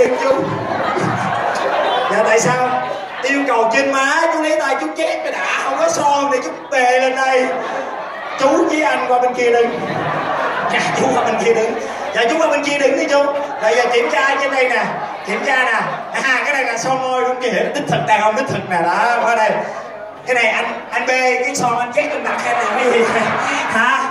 đừng chú. Dạ tại sao? Yêu cầu trên má, chú lấy tay chú chét cái đã, không có son thì chú tề lên đây. Chú với anh qua bên kia đứng. Dạ chú qua bên kia đứng. Dạ chú qua bên kia đứng đi chú. Rồi giờ kiểm tra trên đây nè. Kiểm tra nè. Cái này là son môi đúng kìa, đích thực đàn ông đích thực nè đó, qua đây. Cái này anh bê cái son anh chét lên mặt hay là cái gì? Hả?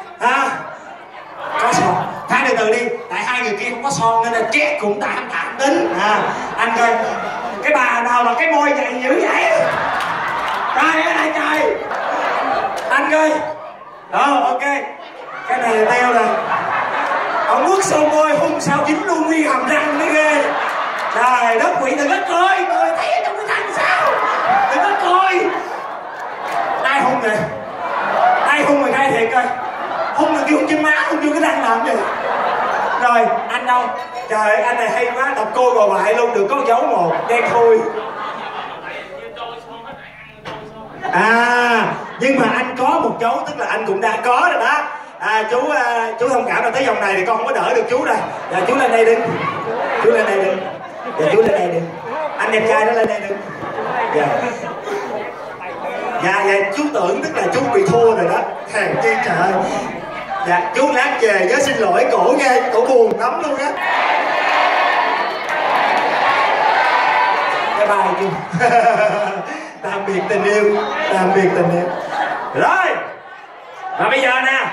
Có son. Tháng từ từ đi, tại hai người kia không có son nên là chét cũng tạm tính. Anh coi cái bà nào mà cái môi dày dữ vậy? Trời ơi trời. Anh coi. Ok. Cái này là teo rồi. Ông nuốt son môi hung sao dính luôn nguyên hàm răng mới ghê. Trời đất quỷ, đừng có coi thấy ở trong cái răng sao? Đừng có coi. Ai hung vậy? Ai hung rồi khai thiệt coi. Hung là kêu hung trên má, hung vô cái răng làm gì? Rồi, anh đâu? Trời ơi, anh này hay quá, đập cô vào bại luôn, được có dấu một, đen thui. Nhưng mà anh có một dấu, tức là anh cũng đã có rồi đó. Chú thông cảm là tới vòng này thì con không có đỡ được chú đây. Dạ chú lên đây đứng. Chú lên đây đứng. Dạ chú lên đây đứng. Anh đẹp trai đó lên đây đứng. Dạ chú tưởng tức là chú bị thua rồi đó. Hàng chi trời ơi. Dạ chú lát về nhớ xin lỗi cổ nghe, cổ buồn lắm luôn á. Bye bye chú. Tạm biệt tình yêu. Tạm biệt tình yêu. Rồi. Và bây giờ nè.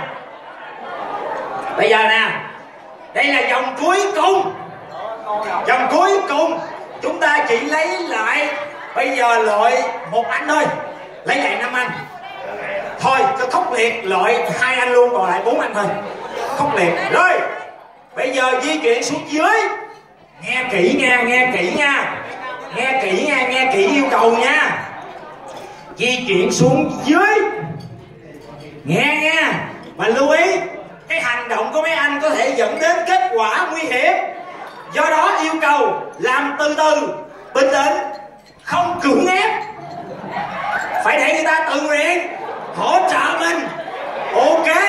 Đây là vòng cuối cùng. Vòng cuối cùng chúng ta chỉ lấy lại bây giờ loại một anh thôi. Lấy lại 5 anh. Thôi cho khốc liệt loại 2 anh luôn, còn lại 4 anh thôi. Khốc liệt. Rồi. Bây giờ di chuyển xuống dưới. Nghe kỹ nha, nghe kỹ nha. Nghe kỹ nha, nghe kỹ yêu cầu nha. Di chuyển xuống dưới. Nghe nha. Mà lưu ý, cái hành động của mấy anh có thể dẫn đến kết quả nguy hiểm. Do đó yêu cầu làm từ từ, bình tĩnh, không cưỡng ép. Phải để người ta tự nguyện hỗ trợ mình. Ok.